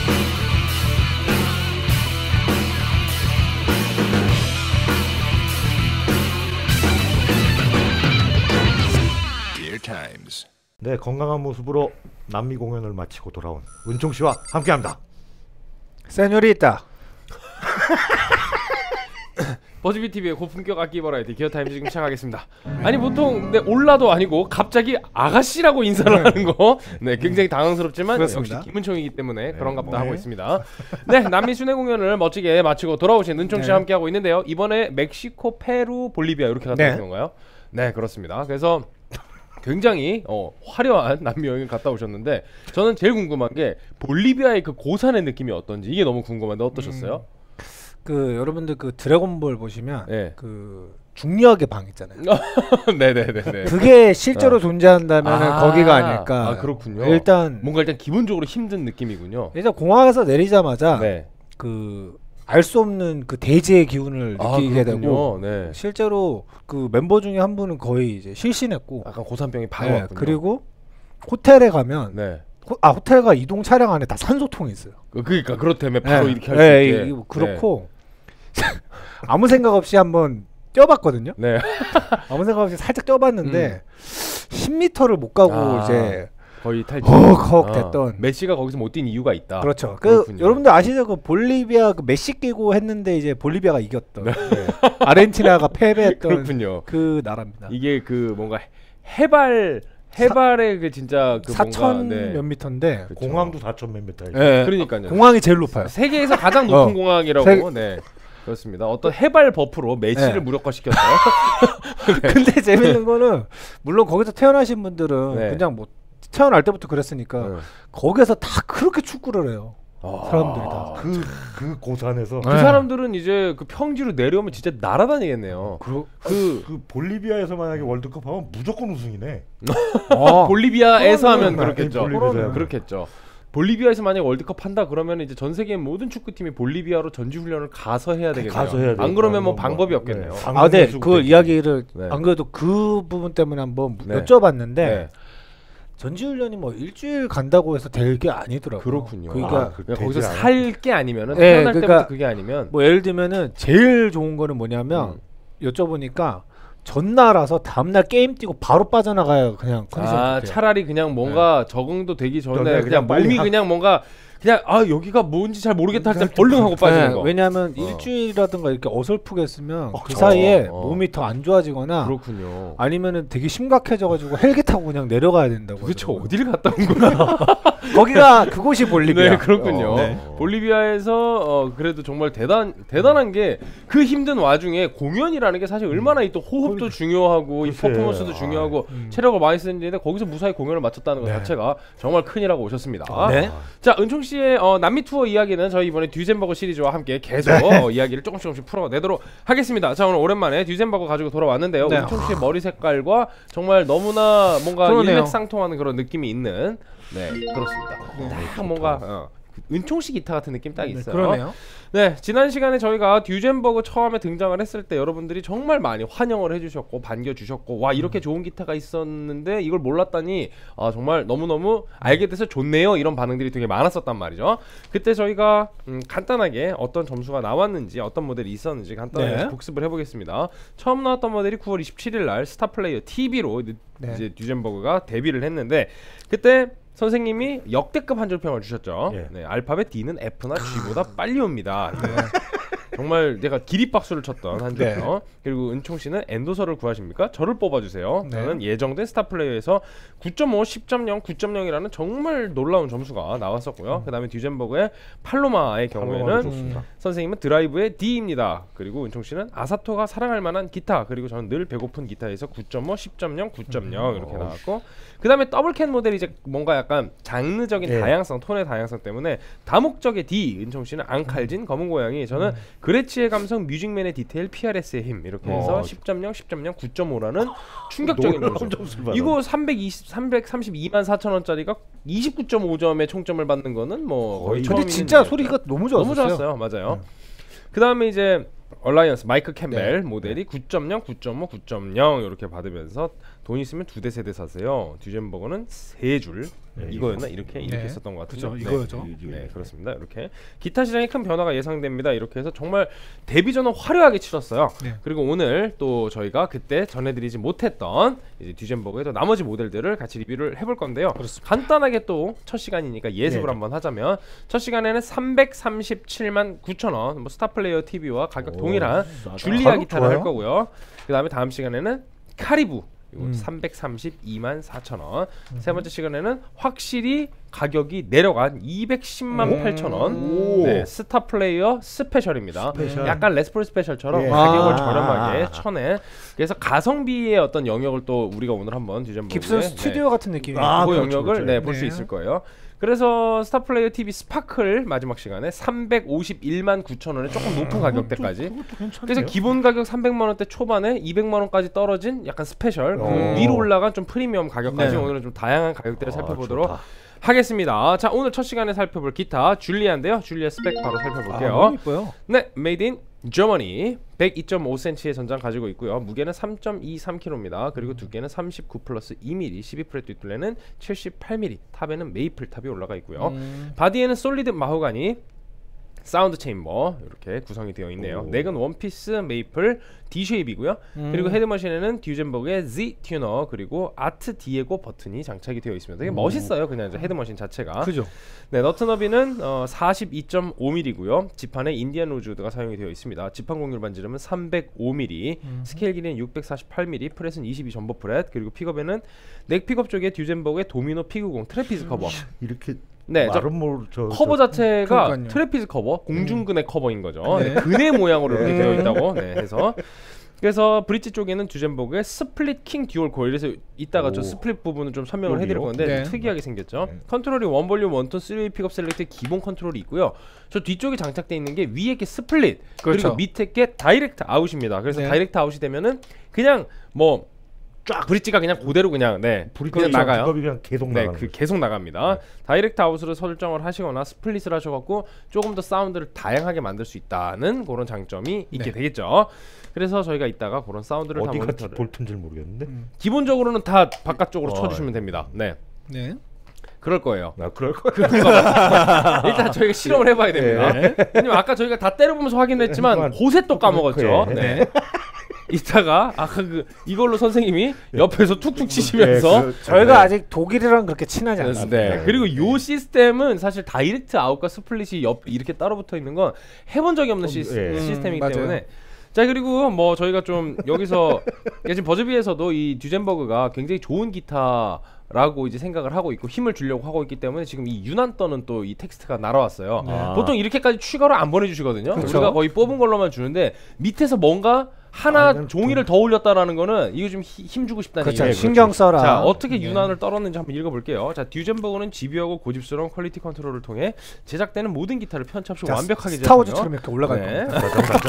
네, 건강한 모습으로 남미 공연을 마치고 돌아온 은총 씨와 함께합니다. 세뇨리타. 버즈비 TV의 고품격 악기 버라이티 기어타임즈 지금 시작하겠습니다. 아니 보통 올라도 아니고 갑자기 아가씨라고 인사를 하는 거, 네 굉장히 당황스럽지만 그렇습니다. 역시 김은총이기 때문에 그런갑다 하고 있습니다. 네, 남미 순회 공연을 멋지게 마치고 돌아오신 은총 씨와 함께 하고 있는데요. 이번에 멕시코, 페루, 볼리비아 이렇게 갔다 오신 건가요? 네, 그렇습니다. 그래서 굉장히 화려한 남미 여행을 갔다 오셨는데 저는 제일 궁금한 게 볼리비아의 그 고산의 느낌이 어떤지 이게 너무 궁금한데 어떠셨어요? 그 여러분들 그 드래곤볼 보시면 네. 그 중력의 방 있잖아요. 네네네. 그게 실제로 존재한다면 거기가 아닐까. 아, 그렇군요. 일단 뭔가 기본적으로 힘든 느낌이군요. 일단 공항에서 내리자마자 네. 그 알 수 없는 그 대지의 기운을 느끼게 되고 네. 실제로 그 멤버 중에 한 분은 거의 이제 실신했고 약간 고산병이 바로 네, 왔군요. 그리고 호텔에 가면 네. 호텔과 이동 차량 안에 다 산소통이 있어요. 그러니까 그렇다면 바로 네. 이렇게 할 수 있게. 그렇고 아무 생각 없이 한번 뛰어봤거든요. 네. 아무 생각 없이 살짝 뛰어봤는데 10m를 못 가고 이제 거의 탈진. 헉헉 됐던. 메시가 거기서 못 뛴 이유가 있다. 그렇죠. 그렇군요. 여러분들 아시죠? 그 볼리비아 그 메시 끼고 했는데 이제 볼리비아가 이겼던. 네. 아르헨티나가 패배했던 그렇군요. 그 나라입니다. 이게 그 뭔가 해발의 그 진짜 그 4,000 몇 미터인데 그쵸. 공항도 4,000 몇 미터. 네. 그러니까요. 공항이 제일 높아요. 세계에서 가장 높은 공항이라고. 네. 그렇습니다. 어떤 해발 버프로 메시를 무력화시켰어요. 네. 근데 재밌는 거는 물론 거기서 태어나신 분들은 그냥 뭐 태어날 때부터 그랬으니까 거기서 다 그렇게 축구를 해요. 사람들이 다 그 고산에서 그 사람들은 이제 그 평지로 내려오면 진짜 날아다니겠네요. 그 볼리비아에서 만약에 월드컵 하면 무조건 우승이네. 볼리비아에서 하면 그렇겠죠. 볼리비아에서 그렇겠죠. 볼리비아에서 만약 월드컵 한다 그러면 이제 전 세계 모든 축구팀이 볼리비아로 전지 훈련을 가서 해야 되겠네요. 가서 해야 돼요. 안 그러면 뭐 방법이 없겠네요. 네, 그 이야기를 안 그래도 그 부분 때문에 한번 여쭤봤는데 전지훈련이 뭐 일주일 간다고 해서 될 게 아니더라고요. 그렇군요. 그러니까 거기서 살 게 아니면은 태어날 때부터 그게 아니면 뭐 예를 들면은 제일 좋은 거는 뭐냐면 여쭤보니까 전날아서 다음날 게임 뛰고 바로 빠져나가야 그냥 컨디션 좋대요. 차라리 그냥 뭔가 적응도 되기 전에 그냥 몸이 그냥 뭔가 그냥 여기가 뭔지 잘 모르겠다 할 때 얼른 하고 빠지는 거. 왜냐하면 일주일이라든가 이렇게 어설프게 쓰면 그 사이에 몸이 더 안 좋아지거나 그렇군요. 아니면은 되게 심각해져가지고 헬기 타고 그냥 내려가야 된다고. 도대체 어디를 갔다 온 거야? 거기가 그곳이 볼리비아. 네, 그렇군요. 볼리비아에서 그래도 정말 대단한 게 그 힘든 와중에 공연이라는 게 사실 얼마나 이 또 호흡도 중요하고 이 퍼포먼스도 중요하고 체력을 많이 쓰는데 거기서 무사히 공연을 마쳤다는 것 자체가 정말 큰일하고 오셨습니다. 자, 은총 씨의 남미 투어 이야기는 저희 이번에 듀젠버거 시리즈와 함께 계속 이야기를 조금씩 풀어내도록 하겠습니다. 자, 오늘 오랜만에 듀젠버거 가지고 돌아왔는데요. 은총 씨의 머리 색깔과 정말 너무나 뭔가 일맥상통하는 그런 느낌이 있는 그렇습니다. 딱 뭔가 은총씨 기타 같은 느낌 딱 있어요. 그러네요. 네, 지난 시간에 저희가 듀젠버그 처음에 등장을 했을 때 여러분들이 정말 많이 환영을 해주셨고 반겨주셨고 와 이렇게 좋은 기타가 있었는데 이걸 몰랐다니 정말 너무너무 알게 돼서 좋네요 이런 반응들이 되게 많았었단 말이죠. 그때 저희가 간단하게 어떤 점수가 나왔는지 어떤 모델이 있었는지 간단하게 복습을 해보겠습니다. 처음 나왔던 모델이 9월 27일 날 스타플레이어 TV로 이제 듀젠버그가 데뷔를 했는데 그때 선생님이 역대급 한 줄 평을 주셨죠. 알파벳 D는 F나 G보다 빨리 옵니다. 정말 내가 기립박수를 쳤던 한 줄평. 그리고 은총 씨는 엔도서를 구하십니까? 저를 뽑아주세요. 저는 예정된 스타플레이어에서 9.5, 10.0, 9.0이라는 정말 놀라운 점수가 나왔었고요. 그 다음에 듀젠버그의 팔로마의 경우에는 선생님은 드라이브의 D입니다. 그리고 은총 씨는 아사토가 사랑할 만한 기타, 그리고 저는 늘 배고픈 기타에서 9.5, 10.0, 9.0 이렇게 나왔고, 그 다음에 더블캔 모델이 이제 뭔가 약간 장르적인 다양성, 톤의 다양성 때문에 다목적의 D, 은총 씨는 앙칼진, 검은 고양이, 저는 그레치의 감성, 뮤직맨의 디테일, PRS의 힘 이렇게 해서 10.0, 10.0, 9.5라는 충격적인 점수. 이거 332만 4천 원짜리가 29.5점의 총점을 받는 거는 뭐 거의 근데 진짜 소리가 너무 좋았어요. 너무 좋았어요. 맞아요. 그 다음에 이제 얼라이언스 마이크 캠벨 모델이 9.0, 9.5, 9.0 이렇게 받으면서 돈 있으면 2대 3대 사세요. 듀젠버거는 3줄 이거였나 이렇게 했었던 것 같은데. 그렇죠. 이거죠. 네, 그렇습니다. 이렇게 기타 시장에 큰 변화가 예상됩니다. 이렇게 해서 정말 데뷔전은 화려하게 치렀어요. 그리고 오늘 또 저희가 그때 전해드리지 못했던 이제 듀젠버거의 또 나머지 모델들을 같이 리뷰를 해볼 건데요. 그렇습니다. 간단하게 또 첫 시간이니까 예습을 한번 하자면 첫 시간에는 337만 9천원 뭐 스타플레이어 TV와 가격 동일한 줄리아 기타를 할 거고요. 그 다음에 다음 시간에는 카리부 332만 4천원. 세 번째 시간에는 확실히 가격이 내려간 210만 8천원. 네, 스타플레이어 스페셜입니다. 약간 레스폴 스페셜처럼 가격을 저렴하게 쳐내. 그래서 가성비의 어떤 영역을 또 우리가 오늘 한번 듀젠버거의 깁슨 스튜디오 같은 느낌이에요. 그 영역을 볼 수 있을 거예요. 그래서 스타플레이어 TV 스파클 마지막 시간에 351만 9천원에 조금 높은 가격대까지. 그래서 기본 가격 300만원대 초반에 200만원까지 떨어진 약간 스페셜 그 위로 올라간 좀 프리미엄 가격까지 오늘은 좀 다양한 가격대를 살펴보도록 하겠습니다. 자, 오늘 첫 시간에 살펴볼 기타 줄리아인데요. 줄리아 스펙 바로 살펴볼게요. 너무 이뻐요. 네, 메이드 인 저머니 102.5cm의 전장 가지고 있고요. 무게는 3.23kg입니다. 그리고 두께는 39 플러스 2mm, 12프렛 뒷둘레는 78mm, 탑에는 메이플 탑이 올라가 있고요. 바디에는 솔리드 마호가니 사운드 체인버 이렇게 구성이 되어 있네요. 넥은 원피스 메이플 D-쉐입이고요. 그리고 헤드머신에는 듀젠버그의 Z 튜너 그리고 아트 디에고 버튼이 장착이 되어 있습니다. 되게 멋있어요. 그냥 이제 헤드머신 자체가. 그죠. 네, 너트 너비는 42.5mm고요. 지판에 인디안 로즈우드가 사용이 되어 있습니다. 지판 곡률 반지름은 305mm, 스케일 길이는 648mm, 프렛은 22 점버 프렛, 그리고 픽업에는 넥 픽업 쪽에 듀젠버그의 도미노 P90 트래피즈 커버. 이렇게 네, 커버 자체가 그러니까요. 트래피즈 커버, 공중근의 커버인 거죠. 네, 근의 모양으로 이렇게 되어 있다고. 네, 해서 그래서 브릿지 쪽에는 듀젠버그의 스플릿 킹 듀얼 코일. 그래서 이따가 저 스플릿 부분은 좀 설명을 해드릴 건데 특이하게 생겼죠. 컨트롤이 원볼륨 원톤 3웨이 픽업 셀렉트 기본 컨트롤이 있고요. 저 뒤쪽에 장착되어 있는 게 위에 게 스플릿 그리고 밑에 게 다이렉트 아웃입니다. 그래서 다이렉트 아웃이 되면은 그냥 뭐 쫙 브릿지가 그냥 그대로 그냥 그냥 나가요. 그냥 계속 나가는 계속 나갑니다. 다이렉트 아웃으로 설정을 하시거나 스플릿을 하셔갖고 조금 더 사운드를 다양하게 만들 수 있다는 그런 장점이 있게 되겠죠. 그래서 저희가 이따가 그런 사운드를 어디 같이 볼튼지 모르겠는데 기본적으로는 다 바깥쪽으로 쳐주시면 됩니다. 네. 그럴 거예요. 그럴 거예요. 일단 저희가 실험을 해봐야 됩니다. 왜냐면 아까 저희가 다 때려보면서 확인했지만 곳에 또 까먹었죠. 네. 이따가 아까 이걸로 선생님이 옆에서 툭툭 치시면서 저희가 아직 독일이랑 그렇게 친하지 않습니다. 네. 그리고 요 시스템은 사실 다이렉트 아웃과 스플릿이 이렇게 따로 붙어 있는 건 해본 적이 없는 시스템이기 때문에. 자, 그리고 뭐 저희가 좀 여기서 지금 버즈비에서도 이 듀젠버그가 굉장히 좋은 기타라고 이제 생각을 하고 있고 힘을 주려고 하고 있기 때문에 지금 이 유난 떠는 또 이 텍스트가 날아왔어요. 보통 이렇게까지 추가로 안 보내주시거든요. 우리가 거의 뽑은 걸로만 주는데 밑에서 뭔가 하나 종이를 더 올렸다라는 거는 이거 좀 힘 주고 싶다는 얘기예요. 신경 써라. 자, 어떻게 유난을 떨었는지 한번 읽어볼게요. 자, 듀젠버그는 집요하고 고집스러운 퀄리티 컨트롤을 통해 제작되는 모든 기타를 편차없이 완벽하게 스타워즈처럼 이렇게 올라갈 겁니다.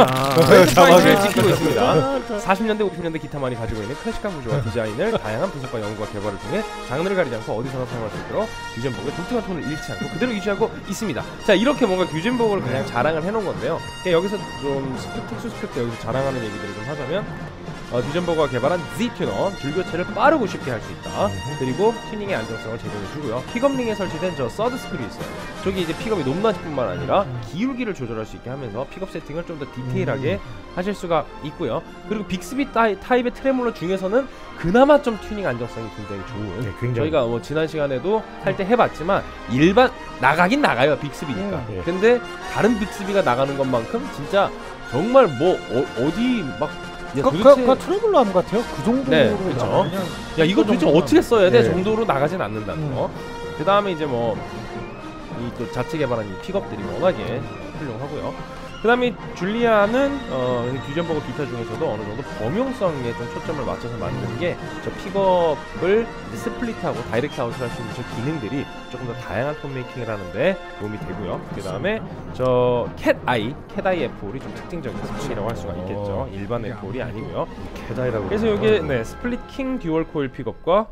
스파이크를 지키고 있습니다. 40년대 50년대 기타만이 가지고 있는 클래식한 구조와 디자인을 다양한 분석과 연구와 개발을 통해 장르를 가리지 않고 어디서나 사용할 수 있도록 듀젠버그의 독특한 톤을 잃지 않고 그대로 유지하고 있습니다. 자, 이렇게 뭔가 듀젠버그를 그냥 자랑을 해놓은 건데요. 여기서 좀 특수 스펙트 여기서 자랑하는 얘기들을 좀 하자면 듀젠버그가 개발한 Z 튜너 줄교체를 빠르고 쉽게 할 수 있다. 그리고 튜닝의 안정성을 제공해주고요. 픽업링에 설치된 저 서드 스크류 있어요. 저기 이제 픽업이 높낮이뿐만 아니라 기울기를 조절할 수 있게 하면서 픽업 세팅을 좀 더 디테일하게 하실 수가 있고요. 그리고 빅스비 타입의 트레몰러 중에서는 그나마 좀 튜닝 안정성이 굉장히 좋은 저희가 뭐 지난 시간에도 할 때 해봤지만 일반 나가긴 나가요. 빅스비니까. 근데 다른 빅스비가 나가는 것만큼 진짜 정말 뭐 어디 막 그거 트래블러 암 같아요. 그 정도로. 네, 그렇죠. 야, 이거 도대체 어떻게 써야 돼? 정도로 나가진 않는다는 거. 그 다음에 이제 뭐 이 또 자체 개발한 이 픽업들이 워낙에 훌륭하고요. 그 다음에 줄리아는 듀젠버그 기타 중에서도 어느 정도 범용성에 좀 초점을 맞춰서 만든 게 저 픽업을 스플릿하고 다이렉트 아웃을 할 수 있는 저 기능들이 조금 더 다양한 톤 메이킹을 하는데 도움이 되고요. 그 다음에 저 캣아이 F4이 좀 특징적인 스펙이라고 할 수가 있겠죠. 일반 F4이 아니고요. 캣아이라고. 그래서 이게 스플릿 킹 듀얼 코일 픽업과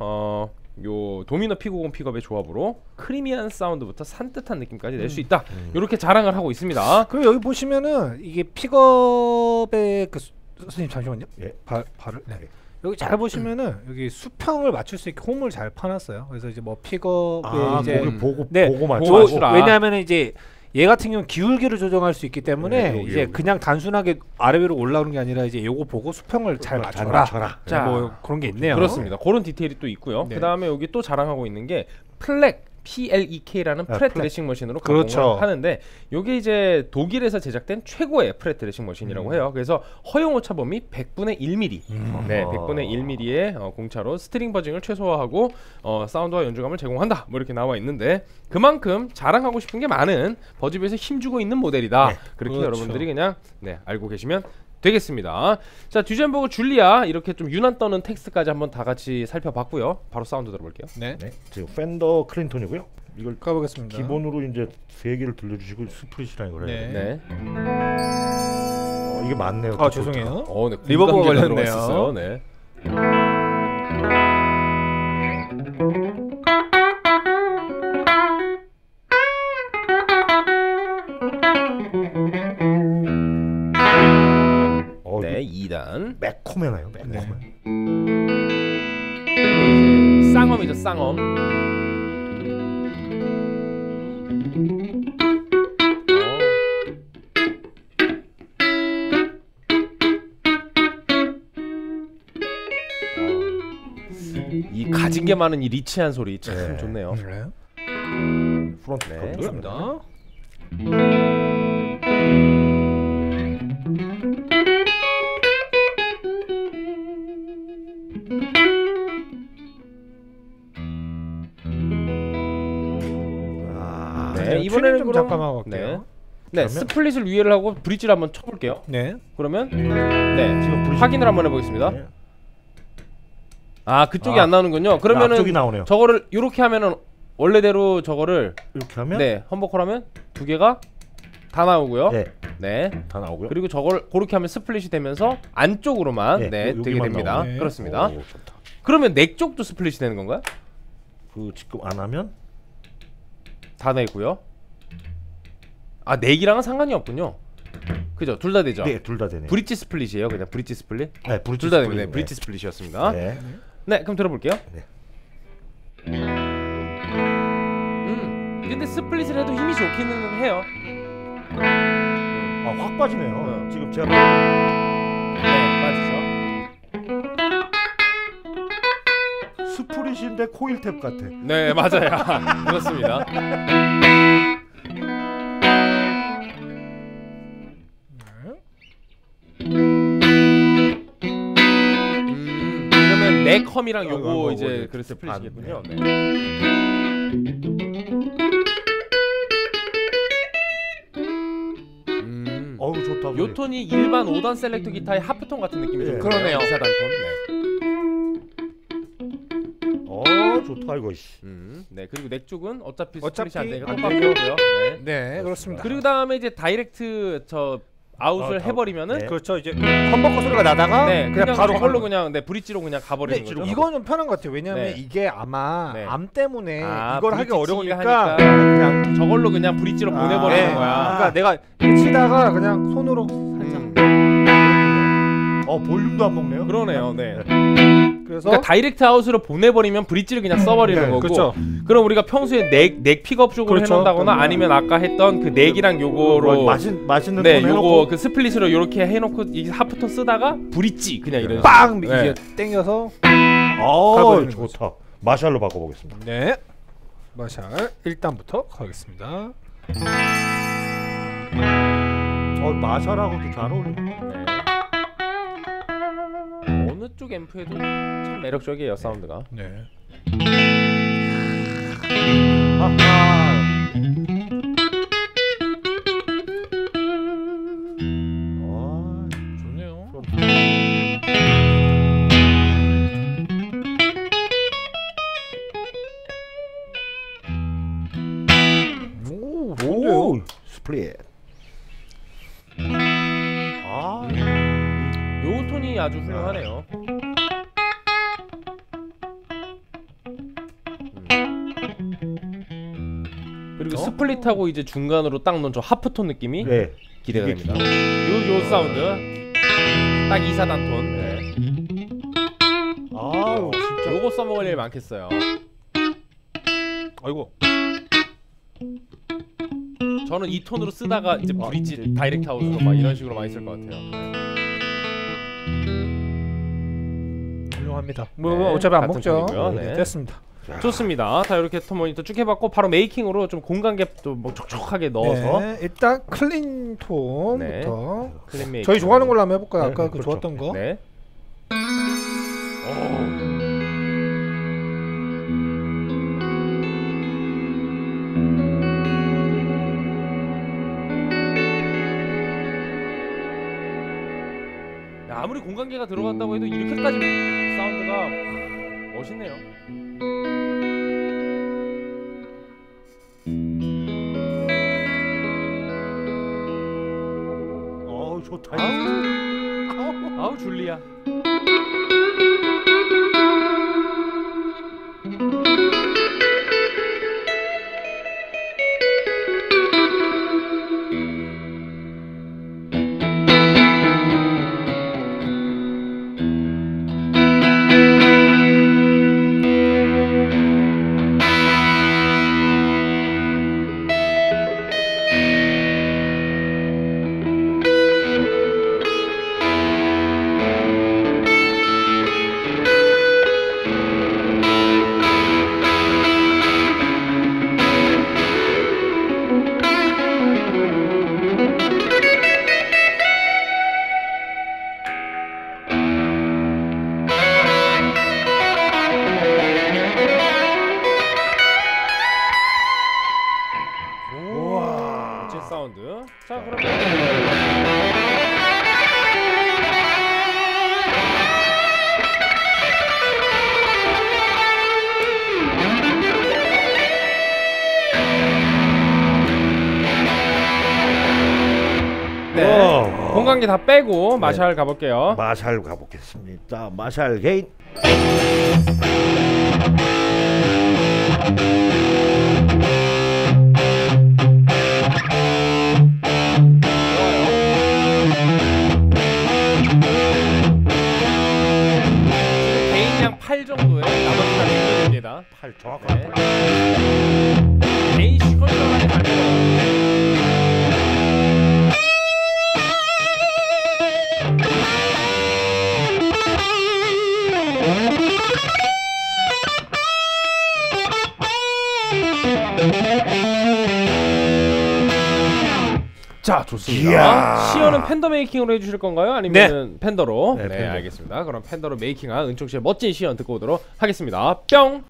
요 도미노 P90 픽업의 조합으로 크리미한 사운드부터 산뜻한 느낌까지 낼 수 있다. 이렇게 자랑을 하고 있습니다. 그리고 여기 보시면은 이게 픽업의 선생님 잠시만요. 발을 여기 잘 보시면은 여기 수평을 맞출 수 있게 홈을 잘 파놨어요. 그래서 이제 뭐 픽업에 이제 보고 네, 보고 맞춰. 왜냐하면 이제 얘 같은 경우는 기울기를 조정할 수 있기 때문에 네, 이제 그냥 단순하게 아래 위로 올라오는 게 아니라 이제 요거 보고 수평을 잘 맞춰라. 자, 뭐 그런 게 있네요. 그렇습니다. 그런 디테일이 또 있고요. 네. 그다음에 여기 또 자랑하고 있는 게 플렉 PLEK라는 프렛 플렉. 드레싱 머신으로 그렇죠. 가공을 하는데 이게 이제 독일에서 제작된 최고의 프렛 드레싱 머신이라고 해요. 그래서 허용 오차 범위 100분의 1mm. 네, 100분의 1mm의 공차로 스트링 버징을 최소화하고 사운드와 연주감을 제공한다. 뭐 이렇게 나와 있는데 그만큼 자랑하고 싶은 게 많은 버즈비에서 힘주고 있는 모델이다. 네, 그렇게 그렇죠. 여러분들이 그냥 알고 계시면 되겠습니다. 자, 듀젠버그 줄리아 이렇게 좀 유난 떠는 텍스트까지 한번 다 같이 살펴봤고요. 바로 사운드 들어볼게요. 네. 네, 지금 팬더 클린턴이고요. 이걸 가보겠습니다. 기본으로 이제 3개를 들려주시고 스프릿이라는 걸 해야 네. 돼요. 네. 이게 맞네요. 아 죄송해요. 네, 리버브가 공간계가 걸렸네요. 들어가 있었어요. 네. 네, 2단. 매콤해나요. 매콤해. 쌍엄이죠, 쌍엄. 이 가진 게 많은 이 리치한 소리 참 네. 좋네요. 네. 프론트 네, 컵이고요. 좋습니다. 네, 이번에는 좀 그럼 잠깐만 갈게요. 네, 그러면? 스플릿을 위에를 하고 브릿지를 한번 쳐볼게요. 네. 그러면 네, 지금 브릿지- 확인을 한번 해보겠습니다. 네. 아, 그쪽이 아, 안 나오는군요. 그러면은 앞쪽이 나오네요. 저거를 이렇게 하면은 원래대로 저거를 이렇게 하면 네, 험버컬하면 두 개가 다 나오고요. 네, 네. 다 나오고요. 그리고 저걸 그렇게 하면 스플릿이 되면서 안쪽으로만 네, 네, 되게 여기만 됩니다. 나오네. 그렇습니다. 오, 좋다. 그러면 넥 쪽도 스플릿이 되는 건가요? 그 지금 안 하면 다 되고요. 아, 넥이랑은 상관이 없군요. 그죠? 둘 다 되죠. 네, 둘 다 되네요. 브릿지 스플릿이에요. 그냥 브릿지 스플릿. 네, 브릿지 둘 다 되네. 스플릿. 브릿지 스플릿이었습니다. 네. 네, 그럼 들어볼게요. 네. 근데 스플릿을 해도 힘이 좋기는 해요. 아, 확 빠지네요. 지금 제가 네, 맞으죠. 스프릿인데 코일 탭 같아. 네, 맞아요. 그렇습니다. 그러면 넥컴이랑 요거 이제 그 스플릿이겠군요. 네. 어우, 좋다. 요 톤이 일반 5단 셀렉터 기타의 하프톤 같은 느낌이 좀 네. 그러네요. 2사단 톤. 좋다 이거. 네, 그리고 넥 쪽은 어차피 어차피 스플릿이 안 되니까 안 똑같고요. 되죠. 네. 네, 그렇습니다. 그리고 다음에 이제 다이렉트 저 아웃을 해버리면 네. 그렇죠. 이제 험버커 소리가 나다가 네, 그냥 바로 저걸로 가는 그냥 브릿지로 그냥 가버리는 네, 거죠. 이건 좀 편한 것 같아요. 왜냐면 네. 이게 아마 네. 암 때문에 아, 이걸 하기 브릿지 어려우니까 치기가 그냥 저걸로 그냥 브릿지로 보내버리는 네. 거야. 그러니까 내가 이렇게 치다가 그냥 손으로 볼륨도 안 먹네요. 그러네요. 네. 그래서 그러니까 다이렉트 아웃으로 보내버리면 브릿지를 그냥 써버리는 네, 거고. 그렇죠. 그럼 우리가 평소에 넥 픽업 쪽으로 그렇죠. 해놓는다거나 아니면 아까 했던 그 넥이랑 요거로 맛있는 네, 톤 요거 해놓고 그 스플릿으로 요렇게 해놓고 이 하프톤 쓰다가 브릿지 그냥 이런 빵 네. 이게 땡겨서 좋다. 거죠. 마샬로 바꿔보겠습니다. 네. 마샬 1단부터 가겠습니다. 마샬하고도 잘 어울리네. 어느 쪽 앰프에도 참 매력적이에요 사운드가. 네. 좋네요. 오, 좋은데요? 스플릿. 요 톤이 아주 훌륭하네요. 그리고 스플릿하고 이제 중간으로 딱 넣은 저 하프톤 느낌이 네. 기대가 이게 됩니다. 요 사운드 딱 2사단 톤. 네. 잘못 써먹을 일이 많겠어요. 아이고. 저는 이 톤으로 쓰다가 이제 브릿지 다이렉트 하우스로 막 이런 식으로 많이 쓸 것 같아요. 훌륭합니다. 네, 뭐 어차피 안 같은 먹죠. 톤이고요. 네. 네. 됐습니다. 좋습니다. 자 이렇게 톤 모니터 쭉 해봤고 바로 메이킹으로 좀 공간갭도 뭐 촉촉하게 넣어서 네, 일단 클린 톤부터 클린 메이킹. 저희 좋아하는 걸로 한번 해볼까요? 네, 아까 그 그렇죠. 좋았던 거. 네. 아무리 공간계가 들어간다고 해도 이렇게까지 사운드가 멋있네요. 좋다. 아우 줄리아. 사운드. 자 그러면 네 공간기 다 빼고 마샬 가볼게요. 마샬 가보겠습니다. 마샬 게인. 개인량 8 정도에 나머지 다 랭글입니다. 8 정확하게. 개인 시컬러하게 잘 먹어요. 자 좋습니다. 이야. 시연은 팬더 메이킹으로 해주실 건가요? 아니면 팬더로? 네, 네, 팬더. 알겠습니다. 그럼 팬더로 메이킹한 은총 씨의 멋진 시연 듣고 오도록 하겠습니다. 뿅.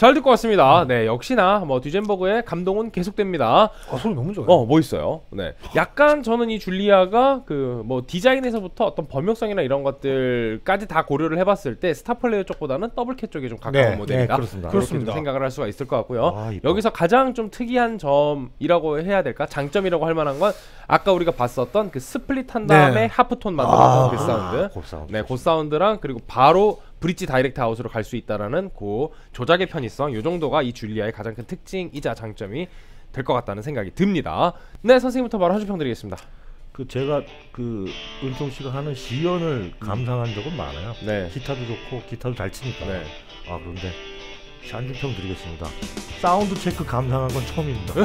잘 듣고 왔습니다. 네, 역시나 뭐 듀젠버그의 감동은 계속됩니다. 소리 너무 좋아요. 멋있어요. 네, 약간 저는 이 줄리아가 그 뭐 디자인에서부터 어떤 범용성이나 이런 것들까지 다 고려를 해봤을 때 스타플레이어 쪽보다는 더블캣 쪽에 좀 가까운 모델이다. 그렇습니다. 그렇게 생각을 할 수가 있을 것 같고요. 여기서 가장 좀 특이한 점이라고 해야 될까? 장점이라고 할 만한 건 아까 우리가 봤었던 그 스플릿 한 다음에 하프톤 만들었던 그 사운드. 네, 그 사운드랑 그리고 바로 브릿지 다이렉트 아웃으로 갈 수 있다라는 그 조작의 편의성, 이 정도가 이 줄리아의 가장 큰 특징이자 장점이 될 것 같다는 생각이 듭니다. 네, 선생님부터 바로 한 줄 평드리겠습니다. 그 제가 그 은총 씨가 하는 시연을 감상한 적은 많아요. 네. 기타도 좋고 기타도 잘 치니까. 네. 그런데 한줄평 드리겠습니다. 사운드 체크 감상한 건 처음입니다.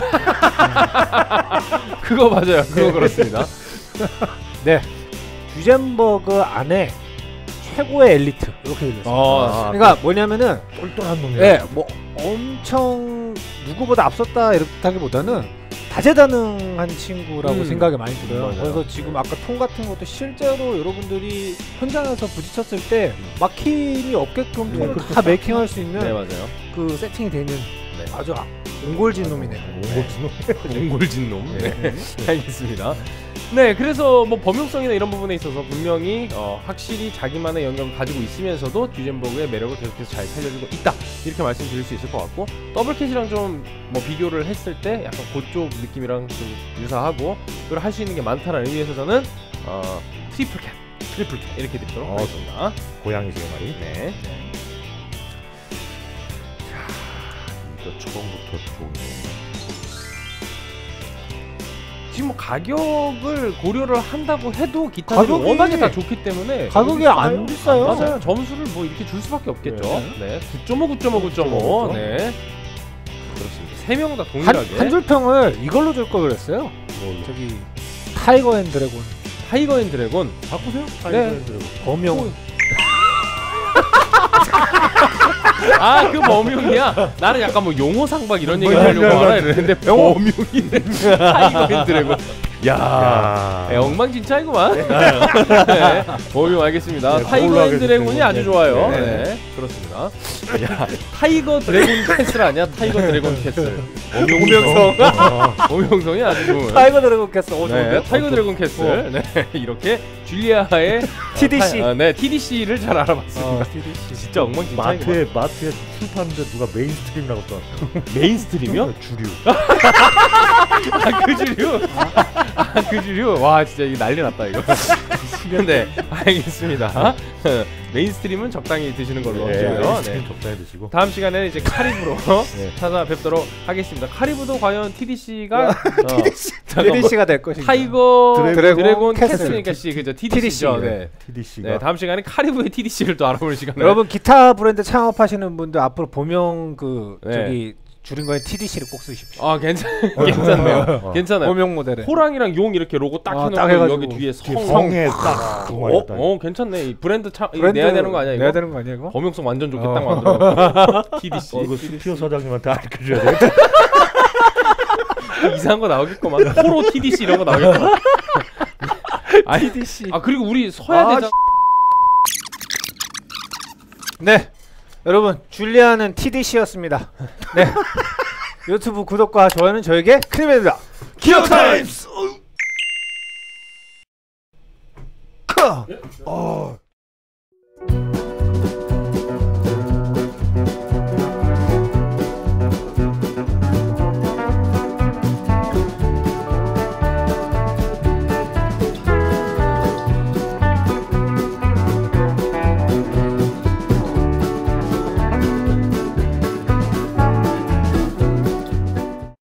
그거 맞아요. 그거 그렇습니다. 네, 듀젠버그 안에 최고의 엘리트 이렇게 들렸어요. 그러니까 뭐냐면은 똘똘한 놈이에요. 네, 뭐 엄청 누구보다 앞섰다 이렇다기보다는 다재다능한 친구라고 생각이 많이 들어요. 맞아요. 그래서 지금 아까 통 같은 것도 실제로 여러분들이 현장에서 부딪혔을 때 막힘이 없게끔 통을 다 메이킹할 수 있는 네, 맞아요. 그 세팅이 되는 아주 옹골진 놈이네요. 옹골진 놈. 네. 알겠습니다. 네, 그래서 뭐 범용성이나 이런 부분에 있어서 분명히 확실히 자기만의 영역을 가지고 있으면서도 듀젠버그의 매력을 계속해서 잘 살려주고 있다, 이렇게 말씀드릴 수 있을 것 같고, 더블캣이랑 좀 뭐 비교를 했을 때 약간 그쪽 느낌이랑 좀 유사하고 그걸 할 수 있는 게 많다는 의미에서 저는 트리플캣 이렇게 드리도록 하겠습니다. 고양이 세 마리. 네. 자, 이거 처음부터 좋네요. 지금 뭐 가격을 고려를 한다고 해도 기타들이 워낙에 다 좋기 때문에 가격이 안 비싸요. 맞아요. 점수를 뭐 이렇게 줄 수밖에 없겠죠. 네, 9.5. 네, 그렇습니다. 3명 다 동일하게 한 줄평을 이걸로 줄 걸 그랬어요. 저기 타이거 앤 드래곤. 타이거 앤 드래곤 바꾸세요. 네. 범용. 그 범용이야. 나는 약간 뭐 용호 상박 이런 얘기 하려고 하나 이랬는데 범용이네. 타이거 앤 드래곤. 야, 엉망진창이구만. 네, 범용 알겠습니다. 타이거 앤 드래곤이 아주 좋아요. 네, 그렇습니다. 야, 타이거 드래곤 캐슬 아니야? 타이거 드래곤 캐슬. 범용성이 아주 좋은. 타이거 드래곤 캐슬. 네, 타이거 드래곤 캐슬. 네, 이렇게 줄리아의 TDC. 네, TDC를 잘 알아봤습니다. TDC. 진짜 엉망진창이구만. 마트에 술 파는데 누가 메인스트림이라고 써놨어. 메인스트림이요? 주류. 그 주류. 그 주류. 와, 진짜 이거 난리 났다 이거. 네, 알겠습니다. 메인스트림은 적당히 드시는 걸로 하시고요. 메인스트림 적당히 드시고. 다음 시간에는 이제 카리브로 찾아뵙도록 하겠습니다. 카리브도 과연 TDC가 TDC가 될 것인가? 타이거 드래곤 캐슬. 캐슬이니까 그죠? TDC죠. 네. TDC가. 네, 다음 시간에 카리브의 TDC를 또 알아보는 시간을. 여러분 기타 브랜드 창업하시는 분들 앞으로 보명 네. 저기 줄인 거에 TDC를 꼭 쓰십시오. 괜찮네요. 괜찮아요. 보명 모델에 호랑이랑 용 이렇게 로고 딱 해놓고 해가지고 여기 뒤에 성에 딱. 괜찮네. 이 브랜드 내야 되는 거 아니야 이거? 내야 되는 거 아니야 이거? 범용성 완전 좋게 딱 만들어. TDC. 이거 수피오 사장님한테 알려줘야 돼. 이상한 거 나오겠구만. 포로 TDC 이런 거 나오겠구만. TDC. 그리고 우리 서야 되잖아. 네, 여러분 줄리아는 TDC였습니다. 네, 유튜브 구독과 좋아요는 저에게 큰 힘이 됩니다. 기어 타임스.